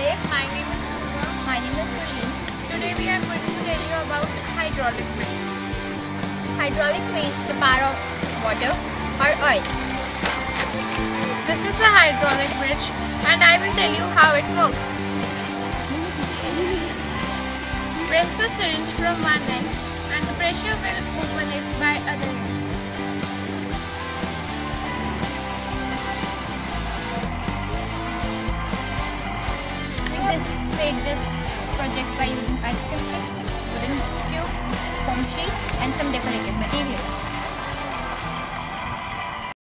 Namaste. My name is Purva. My name is Gurleen. Today we are going to tell you about hydraulic bridge. Hydraulic means the power of water or oil. This is the hydraulic bridge and I will tell you how it works. Press the syringe from one end and the pressure will open it by other end. We made this project by using ice cream sticks, wooden cubes, foam sheet and some decorative materials.